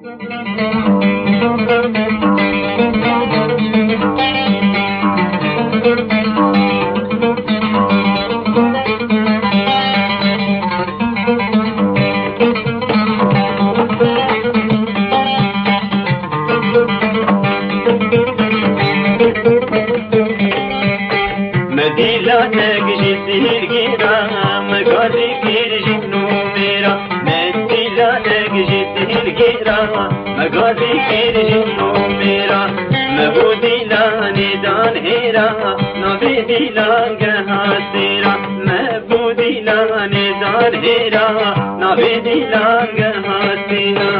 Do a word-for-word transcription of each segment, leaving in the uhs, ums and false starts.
مديلانك جدير جيرا مقاضي كير جنو ميرا مديلانك جدير جيرا مقاضي كير جنو ميرا مبودي لاني دان هيرا نبيدي لانك هاتيرا مبودي لاني دان هيرا نبيدي لانك هاتيرا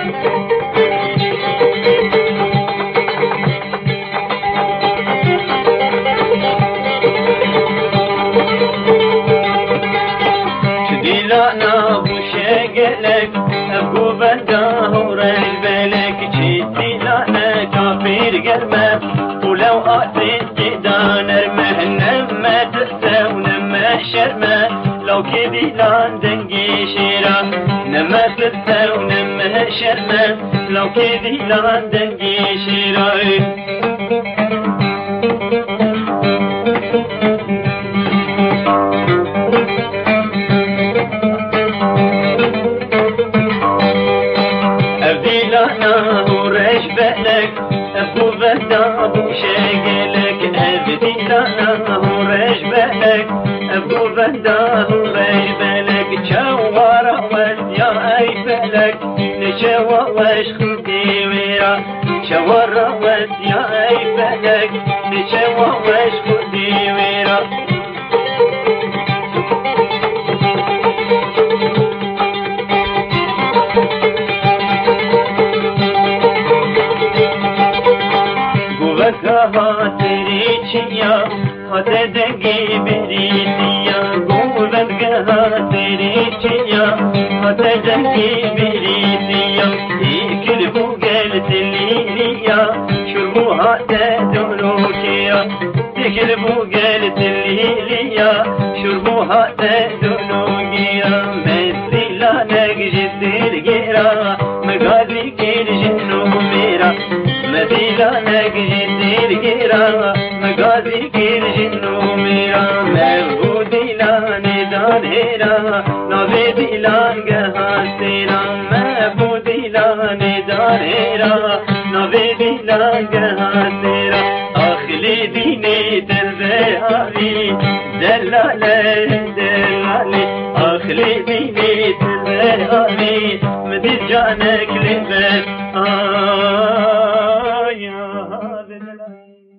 لانا بوشاقلك ابو بنداه ورجل بالك جيتي لانا كافير قلمه ولو اعطيت جدان ارمه نما تسا ونما شرمه لو كذي لان دنقي شيرا نما تسا ونما شرمه لو كذي لان دنقي شيرا ابو بدا ابو شاقلك ابدي لنا ورش بالك ابو بدا ورش بالك شوارا يا اي بالك نشوا وش خدي ويرا شوارا يا اي بالك نشوا وش خدي ويرا هاتري چيا هات دنگي بريتيا قولن هاتري چيا هات دنگي بريتيا يكل بوغل تليليا شرمو هات دلوكيا يكل بوغل تليليا شرمو هات دلوكيا مثلي لا نجد الجيرا مغازي كير جنو ميرا مديلانك جدير جيرا مقاضي كير جنو ميرا مبودي لاني دان هيرا نبيدي لانك هاتيرا مبودي لاني دان هيرا نبيدي لانك هاتيرا اخلي ديني تلبيهالي دلالي دلالي اخلي ديني تلبيهالي مدي جانك لبس آه يا